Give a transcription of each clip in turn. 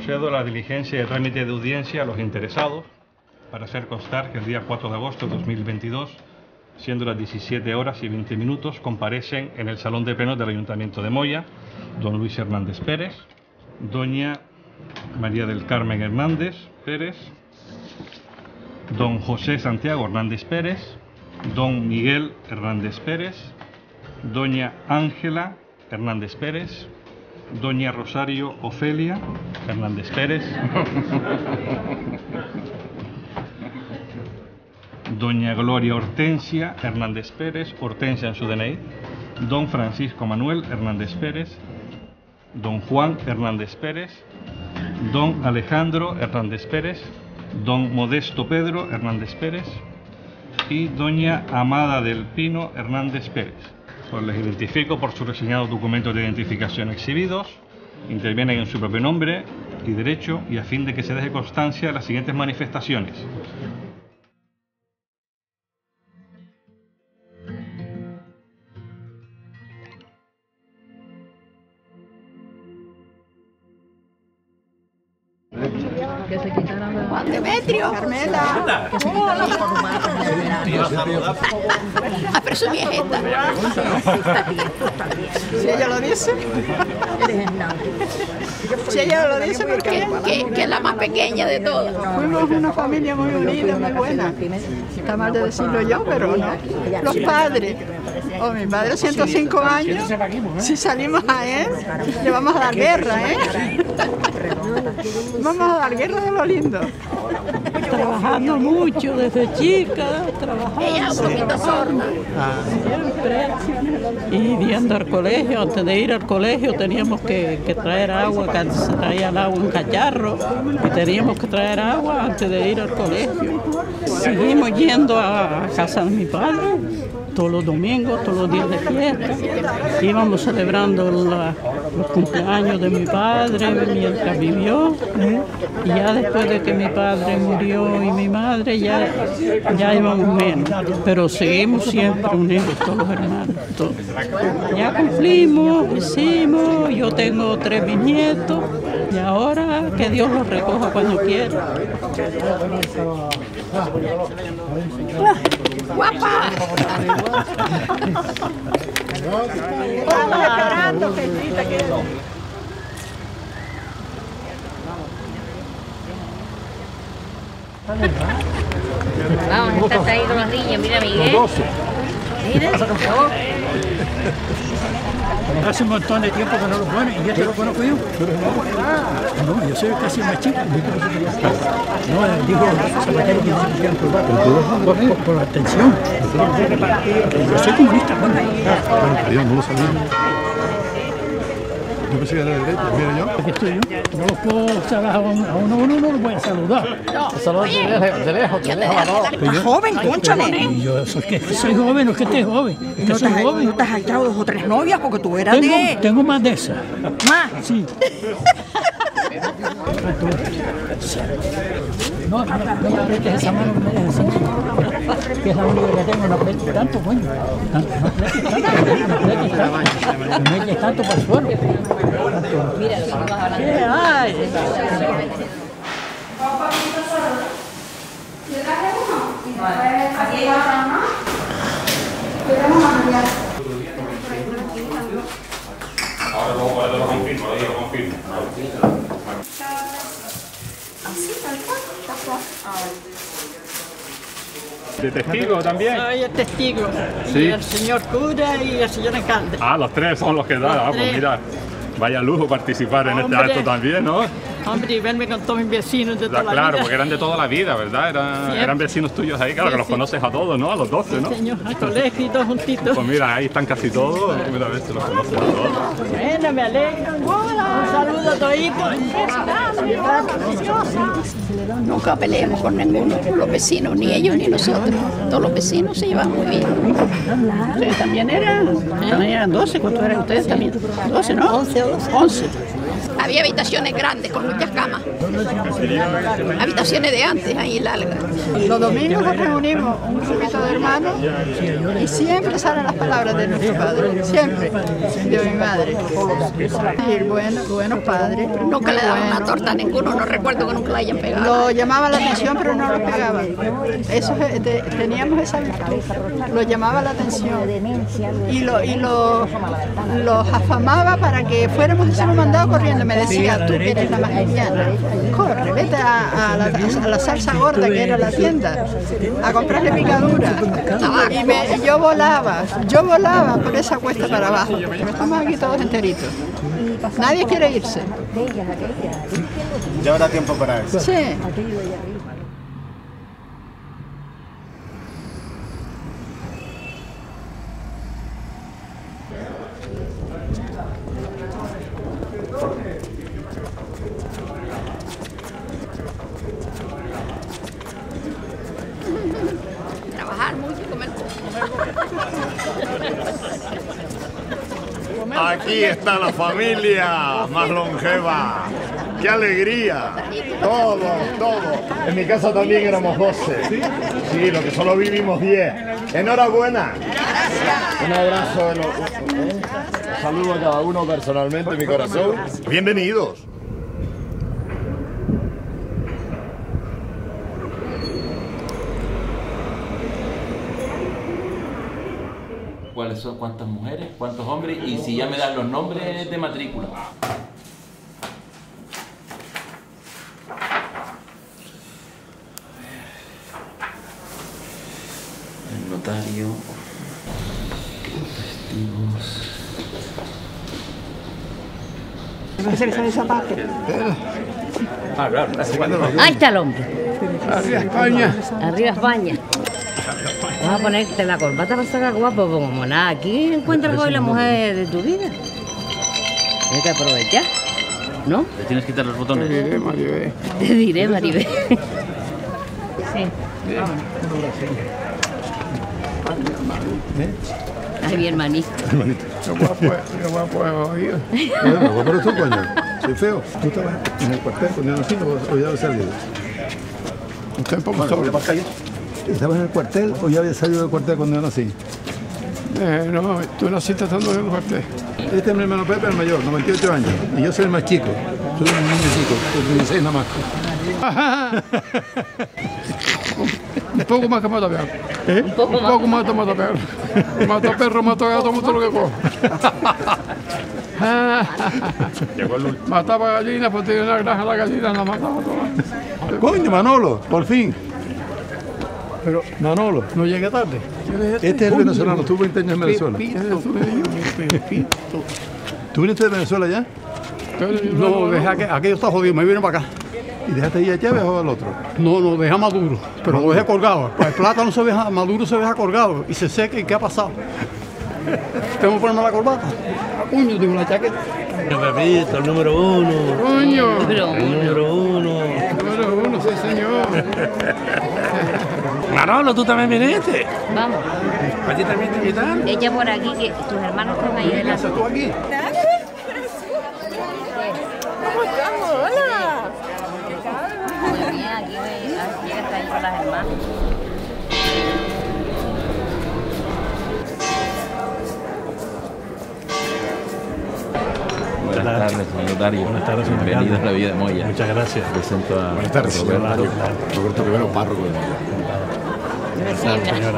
Procedo a la diligencia de trámite de audiencia a los interesados para hacer constar que el día 4 de agosto de 2022, siendo las 17 horas y 20 minutos, comparecen en el Salón de Plenos del Ayuntamiento de Moya don Luis Hernández Pérez, doña María del Carmen Hernández Pérez, don José Santiago Hernández Pérez, don Miguel Hernández Pérez, doña Ángela Hernández Pérez, doña Rosario Ofelia Hernández Pérez, doña Gloria Hortensia Hernández Pérez, Hortensia en su DNI, don Francisco Manuel Hernández Pérez, don Juan Hernández Pérez, don Alejandro Hernández Pérez, don Modesto Pedro Hernández Pérez y doña Amada del Pino Hernández Pérez. Pues les identifico por sus reseñados documentos de identificación exhibidos, intervienen en su propio nombre y derecho y a fin de que se deje constancia de las siguientes manifestaciones. Que se quitaran la... Juan Demetrio, Carmela. Que se quitaran los formatos. A presumir esta. Si ella lo dice. Si ella lo dice, porque que es la más pequeña de todas. Fuimos una familia muy unida, muy buena. Está mal de decirlo yo, pero no. Los padres. Oh, mi padre, 105 años. Si salimos a él, le vamos a dar guerra, ¿eh? Vamos a dar guerra de lo lindo. Trabajando mucho desde chica, trabajando. Ella es un poquito sorda. Siempre. Y yendo al colegio, antes de ir al colegio teníamos que traer agua, que antes se traía el agua en cacharro, y teníamos que traer agua antes de ir al colegio. Seguimos yendo a casa de mi padre, todos los domingos, todos los días de fiesta. Íbamos celebrando los cumpleaños de mi padre mientras vivió. Y ya después de que mi padre murió y mi madre, ya íbamos menos. Pero seguimos siempre unidos, todos los hermanos. Todos. Ya cumplimos, hicimos, yo tengo 3 bisnietos. Y ahora que Dios los recoja cuando quiera. ¡Guapa! Estamos esperando, Petrita, que... Vamos, estás ahí con los niños, mira Miguel. Mira. Hace un montón de tiempo que no lo ponen, y este lo conozco yo. No, yo soy casi más chico. No, digo, secretario que se quieran probar. Por la atención. Yo soy comunista, bueno. Bueno, yo no lo sabía. Yo pensé que era de derecha, mira yo. Aquí estoy yo. No los puedo saludar a uno no lo pueden saludar. Saludos de lejos. ¿Estás joven, cónchale? Yo soy joven, no es que esté joven. Es que soy joven. ¿No te has echado 2 o 3 novias? Porque tú eras de... Tengo más de esas. ¿Más? Sí. No aprietes esa mano, me dejes así. Que es la única que tengo, no aprietes tanto, coño. No aprietes tanto. No eches tanto para el suelo. Mira lo que vas a hablar. ¿Qué hay? ¿Le traje uno? Aquí hay otro, ¿no? Queremos ampliar. Ahora lo confirmo, lo confirmo. Así, tal cual. Tal cual. ¿De testigo también? Soy el testigo, Sí. y el señor cura y el señor alcalde. Ah, los 3 son los que dan. Ah, pues tres. mira, vaya lujo participar en este Hombre. acto también, ¿no? Hombre, y verme con todos mis vecinos de toda la Claro, vida. porque eran de toda la vida, ¿verdad? Eran vecinos tuyos ahí, claro, Sí, que los sí. conoces a todos, ¿no? A los 12, ¿no? Señor, al colegio y todos juntitos. Pues mira, ahí están casi todos. Mira, a ver si los conoces a todos. Bueno, me alegro. Un saludo a toditos. Nunca peleemos con ninguno, los vecinos, ni ellos ni nosotros. Todos los vecinos se llevan muy bien. Ustedes también eran 12, ¿cuántos eran ustedes también? 12, ¿no? 11. Había habitaciones grandes con muchas camas. Habitaciones de antes, ahí largas. Los domingos nos reunimos un grupito de hermanos y siempre salen las palabras de nuestro padre, siempre, de mi madre. Y buenos padres. Nunca le daban una torta a ninguno, no recuerdo que nunca la hayan pegado. Lo llamaba la atención, pero no lo pegaban. Eso, teníamos esa virtud, lo llamaba la atención y los afamaba para que fuéramos a hacer un mandado corriendo. Me decía, tú que eres la más liviana, corre, vete a la salsa gorda que era la tienda, a comprarle picadura. Y yo volaba por esa cuesta para abajo, porque estamos aquí todos enteritos. Nadie quiere irse. Ya habrá tiempo para eso. Sí. Trabajar mucho y comer poco. Aquí está la familia más longeva. ¡Qué alegría! Todo. En mi casa también éramos 12. Sí, lo que solo vivimos 10. Enhorabuena. Un abrazo. Saludo a cada uno personalmente en mi corazón. Bienvenidos. ¿Cuáles son? ¿Cuántas mujeres? ¿Cuántos hombres? Y si ya me dan los nombres de matrícula. El notario. Testigos. Ah, claro. Ahí está el hombre. Arriba España. Arriba España. Vamos a ponerte la corbata para sacar guapo, como nada. Aquí encuentras hoy la mujer de tu vida. Tienes que aprovechar, ¿no? Le tienes que quitar los botones. Te diré, Maribel. Te diré, Maribel. Sí. Ay, mi hermanito. Qué guapo he oído. Guapo eres tú, coño. Soy feo. ¿Tú estabas en el cuartel cuando yo nací o ya había salido? Usted un poco sobre. ¿Estabas en el cuartel o ya había salido del cuartel cuando yo nací? No, tú naciste estando en el cuartel. Este es mi hermano Pepe, el mayor, 98 años. Y yo soy el más chico. Soy un niño chico, con 16 nada más. Un poco más que mataperro. Un poco más. que mataperro. Mataperro, matagato, todo lo que cojo. Mataba gallinas, pues tenía una granja la gallina, la mataba toda. Coño, Manolo, por fin. Pero, Manolo, no llegué tarde. Este es el venezolano, estuvo 20 años en Venezuela. ¿Tú viniste de Venezuela ya? No, dejé aquello está jodido, me vine para acá. ¿Y dejaste ahí a Chávez o al otro? No, dejé a Maduro, pero lo dejé colgado. Pues el plátano se deja, Maduro se deja colgado y se seca. ¿Y qué ha pasado? ¿Tengo que ponerme la corbata? Coño, tengo la chaqueta. Pepito, el número 1. Coño. El número 1. Número 1, sí, señor. Manolo, ¿tú también viniste? Vamos. ¿A ti también te invitaron? Echa por aquí, que tus hermanos están ahí de la... ¿Tú aquí? ¿Cómo estamos? ¡Hola! Muy bien, aquí llega hasta ahí con las hermanas. Buenas tardes, señor notario. Buenas tardes, señor Bienvenido a alcalde. la Villa de Moya. Muchas gracias. Presento a Buenas tardes, señor Roberto. Roberto Rivero, párroco de Moya. Buenas tardes, señora.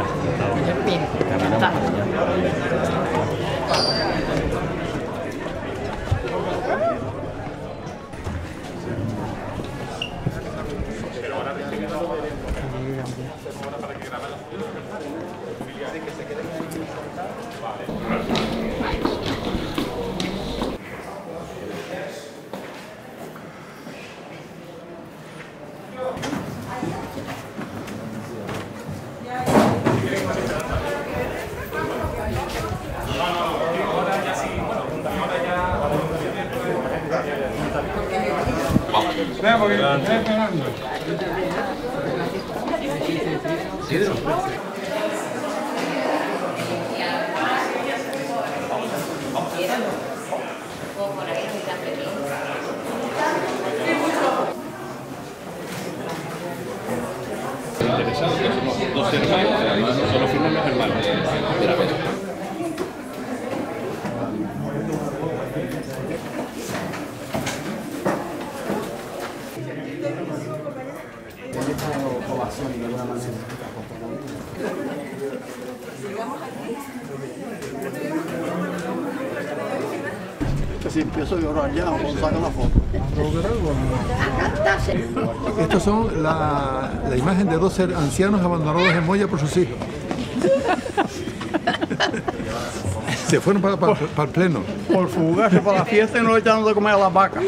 Por ahí, interesados, que somos dos hermanos, solo firman los hermanos. Si empiezo a llorar ya, cuando sacan la foto. Estos son la imagen de dos ancianos abandonados en Moya por sus hijos. Se fueron para el pleno. Por fugarse para la fiesta y no le echaron de comer a las vacas.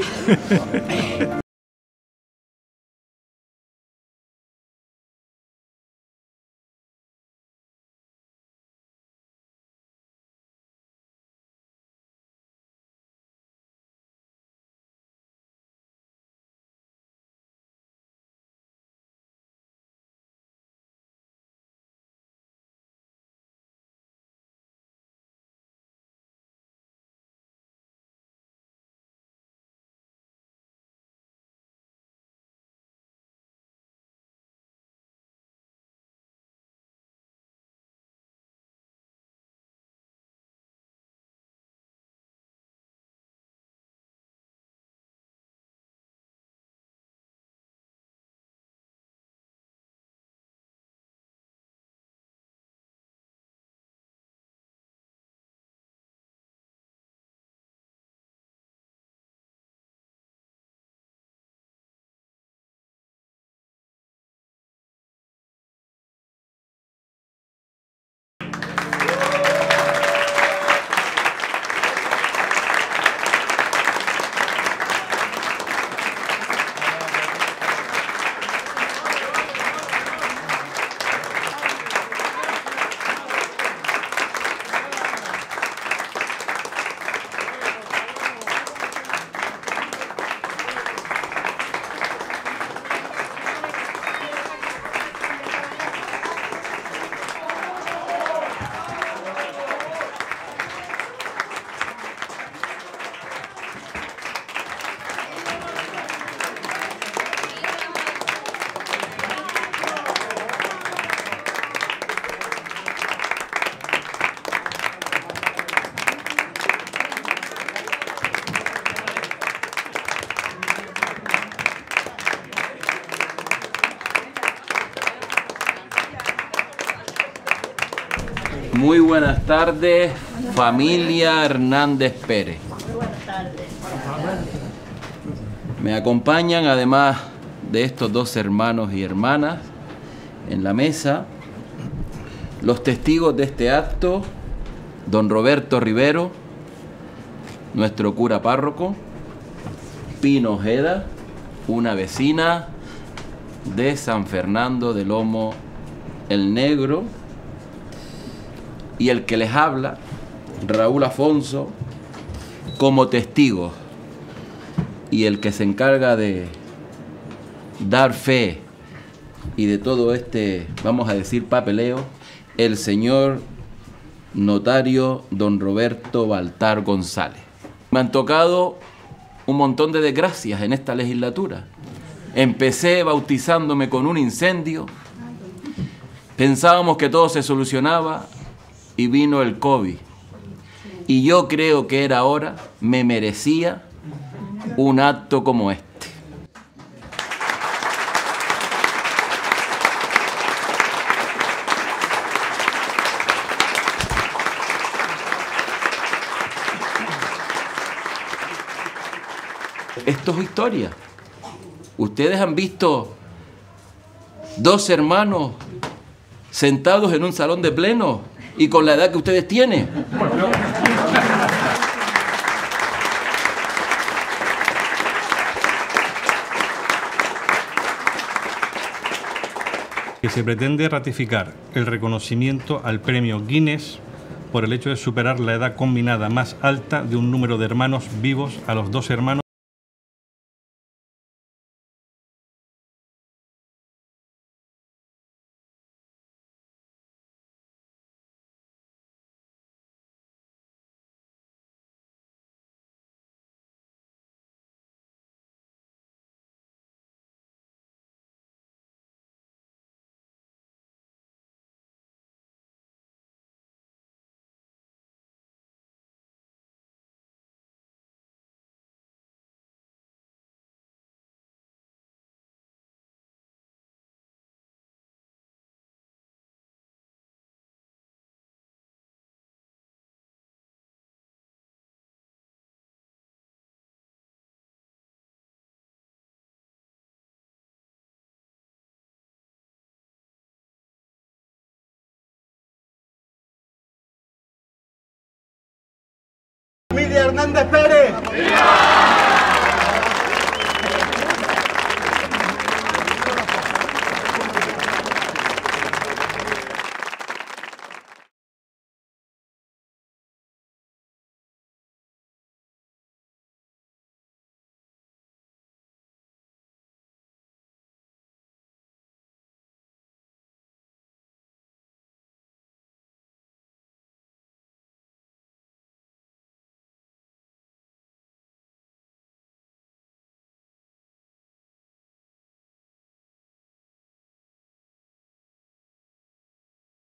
Muy buenas tardes, familia Hernández Pérez. Me acompañan, además de estos dos hermanos y hermanas, en la mesa, los testigos de este acto, don Roberto Rivero, nuestro cura párroco, Pino Ojeda, una vecina de San Fernando del Lomo el Negro, y el que les habla, Raúl Afonso, como testigo, y el que se encarga de dar fe y de todo este, vamos a decir, papeleo, el señor notario don Roberto Baltar González. Me han tocado un montón de desgracias en esta legislatura. Empecé bautizándome con un incendio, pensábamos que todo se solucionaba y vino el COVID. Y yo creo que era hora, me merecía un acto como este. Esto es historia. Ustedes han visto dos hermanos sentados en un salón de pleno y con la edad que ustedes tienen. Que se pretende ratificar el reconocimiento al premio Guinness por el hecho de superar la edad combinada más alta de un número de hermanos vivos a los dos hermanos Hernández Pérez.